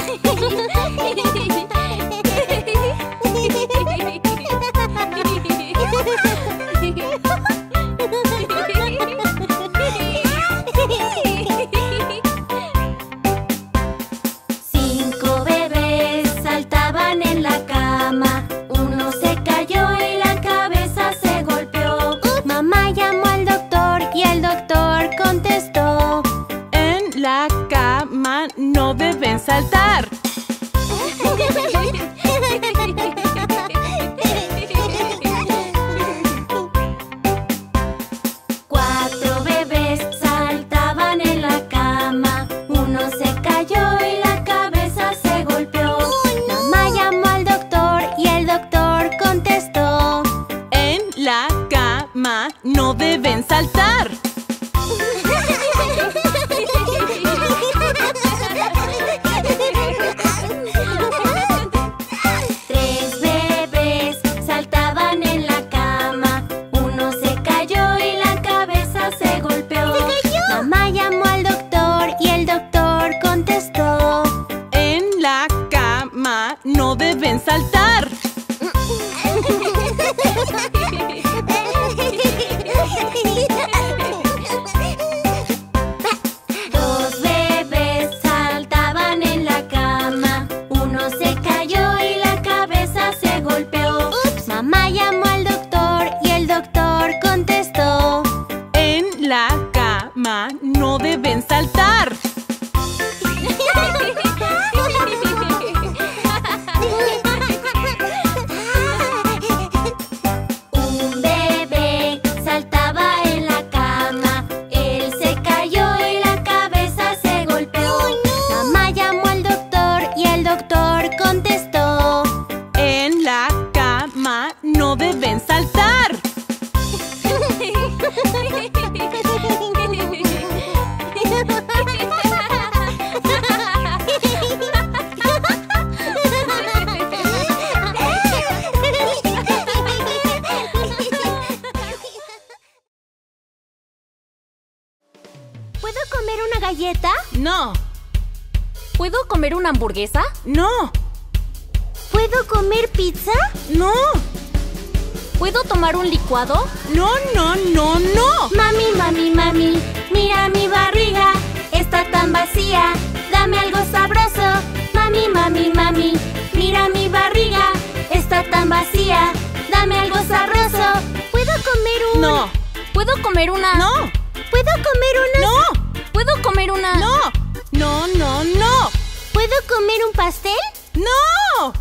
Cinco bebés saltaban en la cama. Uno se cayó y la cabeza se golpeó. Mamá llamó al doctor y el doctor contestó: En la cama no deben saltar. Cuatro bebés saltaban en la cama. Uno se cayó y la cabeza se golpeó. Mamá llamó al doctor y el doctor contestó: En la cama no deben saltar. Tres bebés saltaban en la cama. Uno se cayó y la cabeza se golpeó. Mamá llamó al doctor y el doctor contestó: En la cama no deben saltar. Dos bebés saltaban en la cama. Uno se cayó y la cabeza se golpeó. Mamá llamó al doctor y el doctor contestó: En la cama no deben saltar. Un bebé saltaba en la cama. Él se cayó y la cabeza se golpeó. Mamá llamó al doctor y el doctor contestó: En la cama no deben saltar. ¿Puedo comer una galleta? No, ¿Puedo comer una hamburguesa? no, ¿Puedo comer pizza? no, ¿Puedo tomar un licuado? no, no, no, no. Mami, mami, mami, mira mi barriga, está tan vacía, dame algo sabroso. Mami, mami, mami, mira mi barriga, está tan vacía, dame algo sabroso. ¿Puedo comer un...? No, ¿Puedo comer una...? no, ¿Puedo comer una...? no, ¿Puedo comer una...? no, no, no, no, ¿Puedo comer un pastel? no.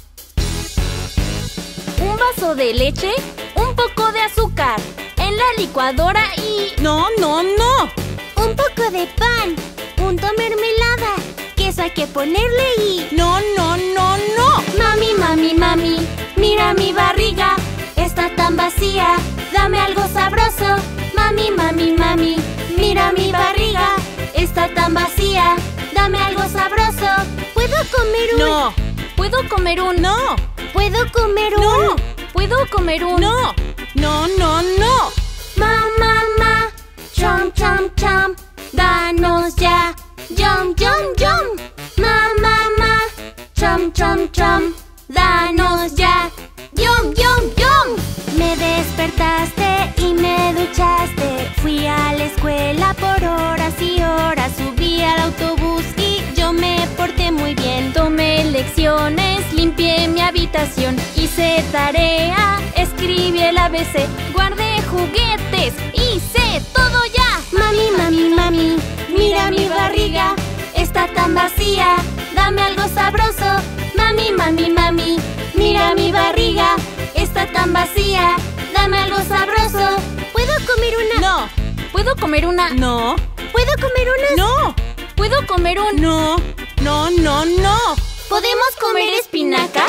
Un vaso de leche, un poco de azúcar, en la licuadora y... No, no, no. un poco de pan, punto mermelada, queso hay que ponerle y... No, no, no, no. Mami, mami, mami, mira mi barriga, está tan vacía, dame algo sabroso. Mami, mami, mami, mira mi barriga, está tan vacía, dame algo sabroso. ¿Puedo comer un...? No. ¿Puedo comer un...? No. ¿Puedo comer un...? No. ¿Puedo comer un...? No. No, no, no. Mamá, chom, chom, chom, danos ya, yum, yum, yum. Mamá, chom, chom, chom, danos ya, yum, yum, yum. Me despertaste y me duchaste, fui a la escuela por horas y horas, subí al autobús y yo me porté muy bien. Tomé lecciones, limpié mi habitación, hice tarea, escribí el ABC, guardé juguetes, hice todo ya. Mami, mami, mami, mira mi barriga, está tan vacía, dame algo sabroso. Mami, mami, mami, mira mi barriga, está tan vacía, dame algo sabroso. ¿Puedo comer una? No. ¿Puedo comer una? No. ¿Puedo comer una? No. ¿Puedo comer un...? No. No, no, no. ¿Podemos comer espinacas?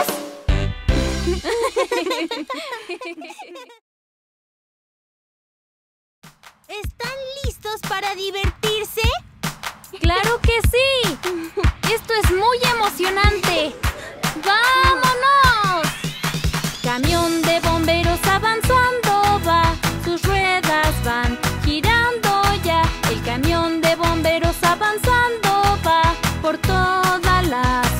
¿Están listos para divertirse? ¡Claro que sí! ¡Esto es muy emocionante! ¡Vámonos! Camión de bomberos avanzando va, sus ruedas van girando ya. El camión de bomberos avanzando va por toda la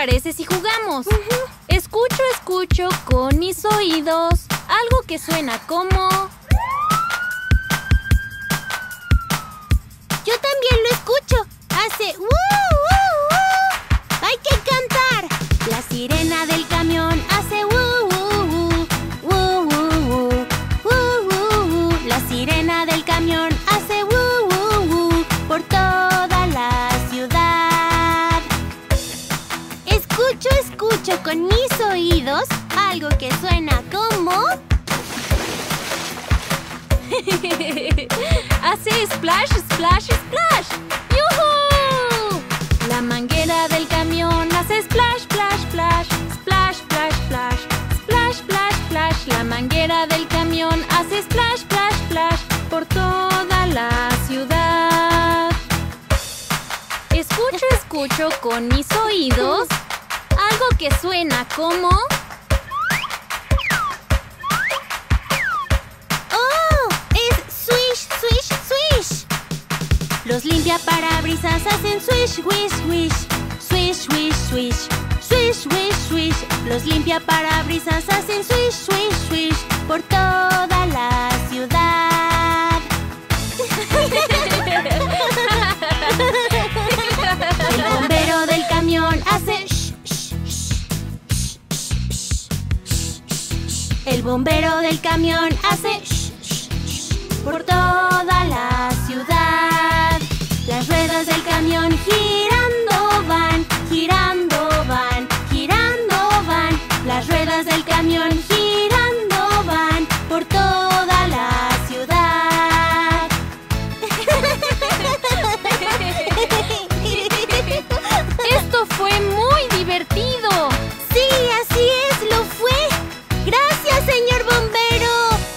parece si jugamos? Escucho con mis oídos algo que suena como... Yo también lo escucho. Hace ¡woo, woo, woo! ¡Hay que cantar! La sirena del camión hace ¡woo, woo, woo! ¡Woo, woo, woo! ¡Woo, woo, woo! La sirena del camión hace ¡woo, woo, woo! Por toda la ciudad. Escucho con mis oídos algo que suena como... Hace splash, splash, splash. ¡Yujú! La manguera del camión hace splash, splash, splash. Splash, splash, splash. Splash, splash, splash. La manguera del camión hace splash, splash, splash. Por toda la ciudad. Escucho con mis oídos algo que suena como... Los limpiaparabrisas hacen swish, swish, swish. Swish, swish, swish. Swish, swish, swish. Los limpiaparabrisas hacen swish, swish, swish. Por toda la ciudad. El bombero del camión hace shh, shh, shh, shh, shh. El bombero del camión hace shh, shh, shh. Por toda la ciudad. Las ruedas del camión girando van, girando van, girando van. Las ruedas del camión girando van por toda la ciudad. ¡Esto fue muy divertido! Sí, así es, lo fue. Gracias, señor bombero.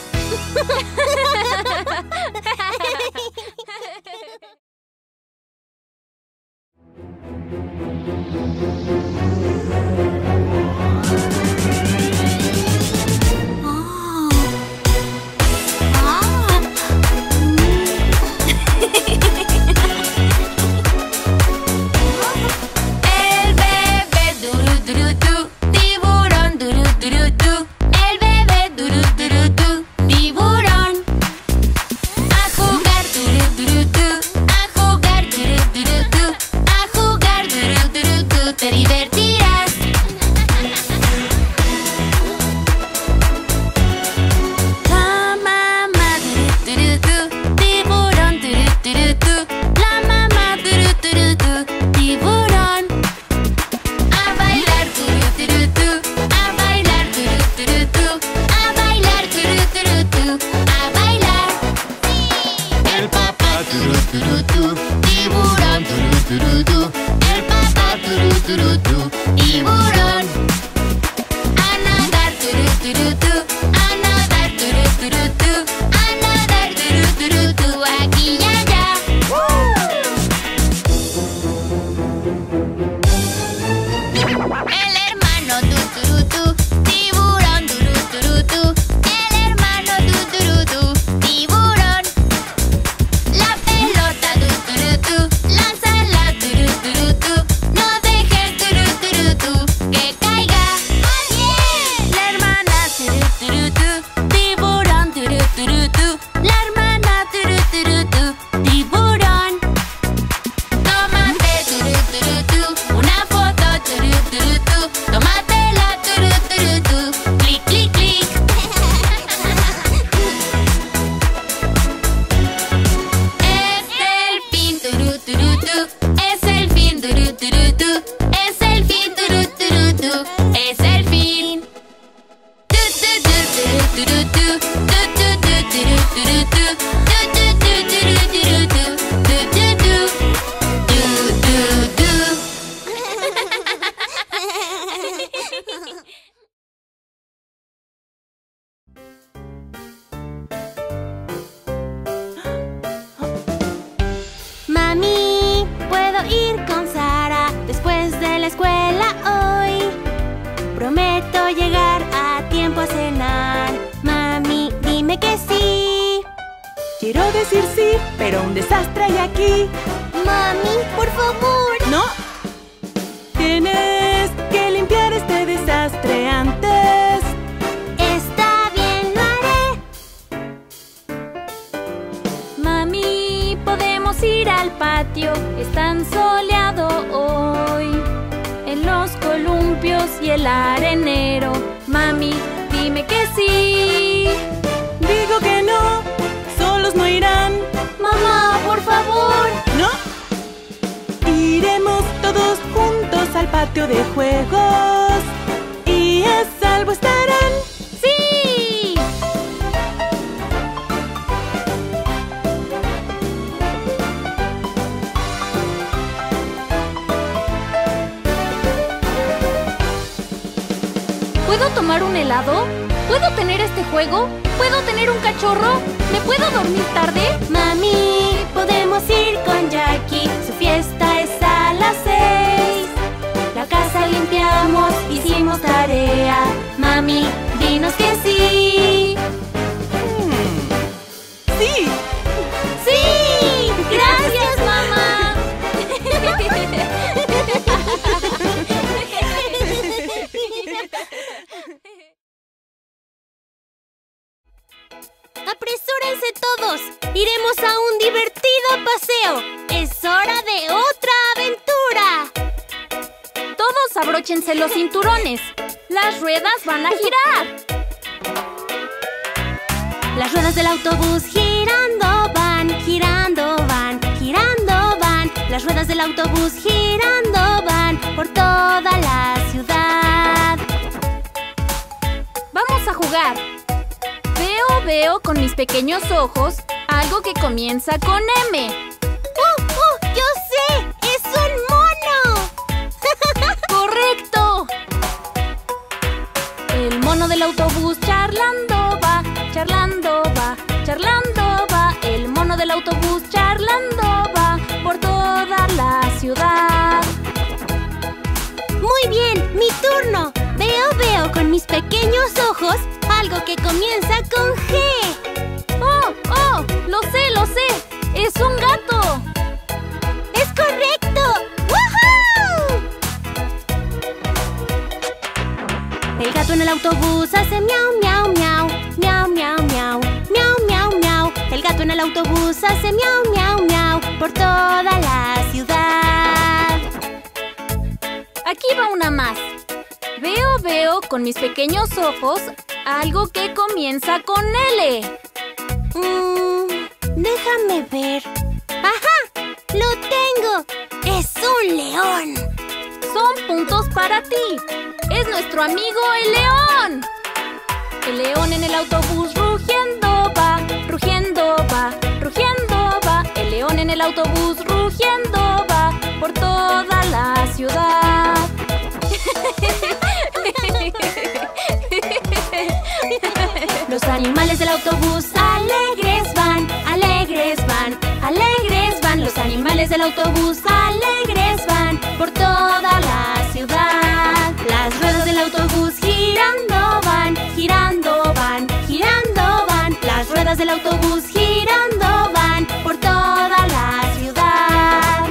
Mami, ¿puedo ir con Sara después de la escuela hoy? Prometo llegar a tiempo a cenar. Mami, dime que sí. Quiero decir sí, pero un desastre hay aquí. Mami, por favor. ¿No? Tienes Podemos ir al patio, es tan soleado hoy. En los columpios y el arenero. Mami, dime que sí. Digo que no, solos no irán. Mamá, por favor. ¿No? Iremos todos juntos al patio de juegos y a salvo estarán. ¡Sí! ¿Puedo tomar un helado? ¿Puedo tener este juego? ¿Puedo tener un cachorro? ¿Me puedo dormir tarde? Mami, podemos ir con Jackie. Su fiesta es a las 6. La casa limpiamos, hicimos tarea. Mami, dinos que sí. ¡Sí! ¡Sí! ¡Gracias, mamá! ¡Apresúrense todos! ¡Iremos a un divertido paseo! ¡Es hora de otra aventura! Todos abróchense los cinturones. Las ruedas van a girar. Las ruedas del autobús girando van, girando van, girando van. Las ruedas del autobús girando van por toda la ciudad. Vamos a jugar. Veo con mis pequeños ojos algo que comienza con M. ¡Yo sé! ¡Es un mono! ¡Correcto! El mono del autobús charlando va, charlando va, charlando va. El mono del autobús charlando va por toda la ciudad. Muy bien, mi turno. Veo con mis pequeños ojos algo que comienza con G. ¡Oh! ¡Lo sé! ¡Es un gato! ¡Es correcto! ¡Woohoo! El gato en el autobús hace miau, miau, miau. Miau, miau, miau. Miau, miau, miau. El gato en el autobús hace miau, miau, miau por toda la ciudad. Aquí va una más. Veo con mis pequeños ojos algo que comienza con L. Déjame ver. ¡Ajá! ¡Lo tengo! ¡Es un león! Son puntos para ti. ¡Es nuestro amigo el león! El león en el autobús rugiendo va, rugiendo va, rugiendo va. El león en el autobús rugiendo va por toda la ciudad. Los animales del autobús alegres van, alegres van, alegres van. Los animales del autobús alegres van por toda la ciudad. Las ruedas del autobús girando van, girando van, girando van. Las ruedas del autobús girando van por toda la ciudad.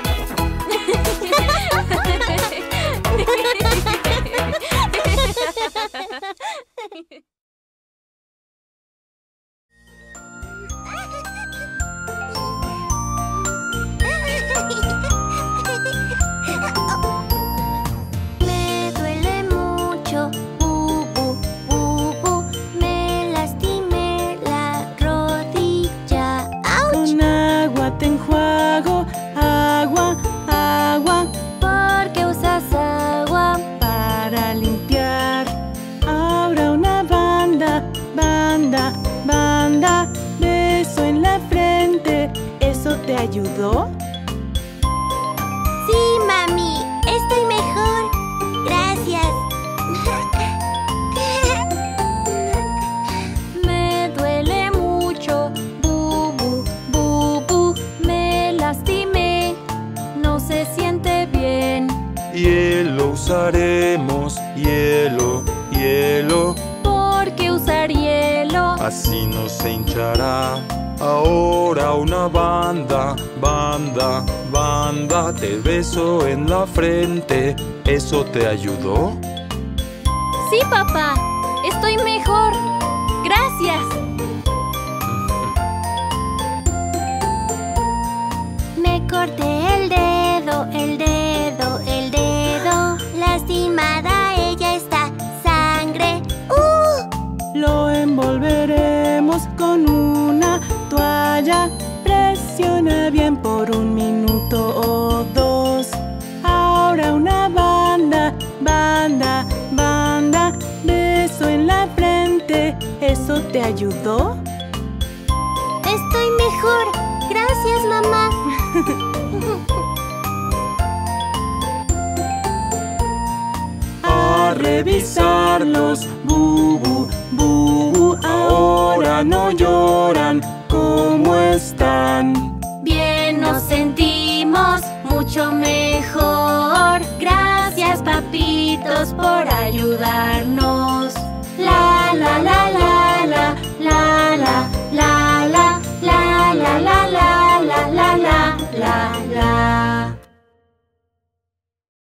Me duele mucho, bu, me lastimé la rodilla. ¡Auch! Con agua te enjuago, agua, agua, ¿Por qué usas agua? para limpiar. Ahora una banda, banda, banda, beso en la frente. ¿Eso te ayudó? Sí, mami, estoy mejor. Gracias. Me duele mucho, bu, me lastimé. No se siente bien. Hielo usaremos, hielo, hielo, ¿Por qué usar hielo? así no se hinchará. Ahora una banda, banda, banda, te beso en la frente. ¿Eso te ayudó? Sí, papá. Estoy mejor. Gracias. ¿Te ayudó? Estoy mejor. Gracias, mamá. A revisarlos, bubu, bubu. Ahora no lloran. ¿Cómo están? Bien nos sentimos, mucho mejor. Gracias, papitos, por ayudar.